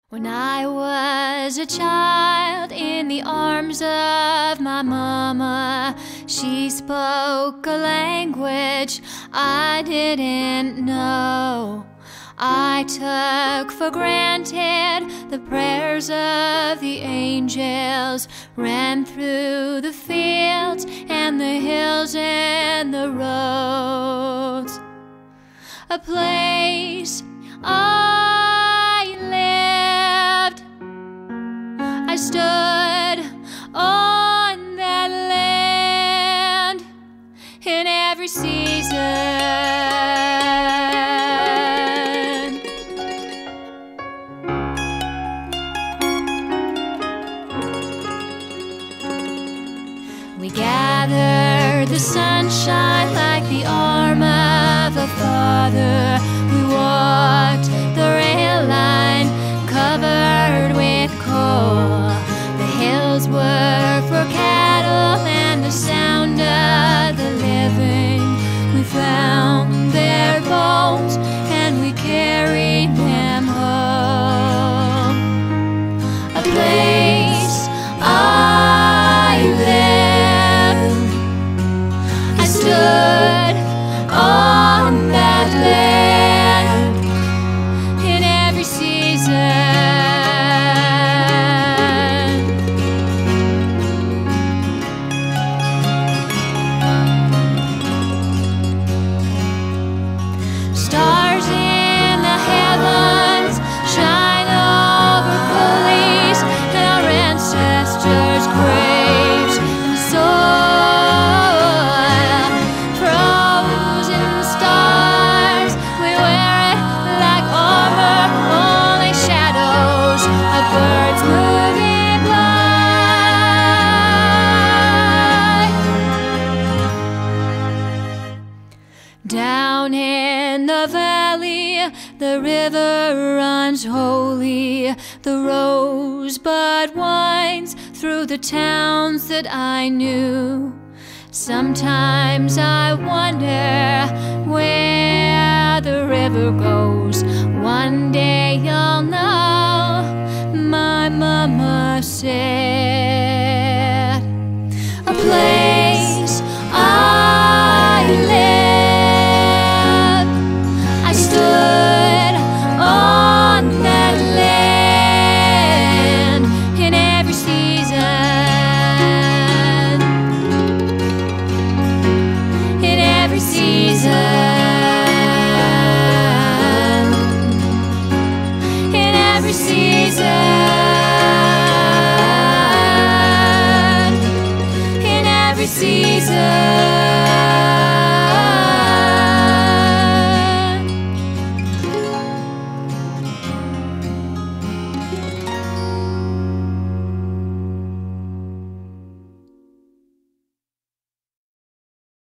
When I was a child in the arms of my mama, she spoke a language I didn't know. I took for granted the prayers of the angels, ran through the fields and the hills and the roads. A place I lived, I stood on that land in every season. We gathered the sunshine like the arm of a father. We walked the rail line covered with coal. The hills were for cattle and the sound of the living. We found their bones and we carried them home. A place I lived, I stood on that land in every season. Stars in the heavens shine over gullies and our ancestors' graves, and the soil frozen stars. We wear it like armor, only shadows of birds moving by. Down in the valley, the river runs holy. The rosebud winds through the towns that I knew. Sometimes I wonder where the river goes. One day you'll know, my mama said. A place I lived, I stood on that land in every season. In every season. In every season. In every season.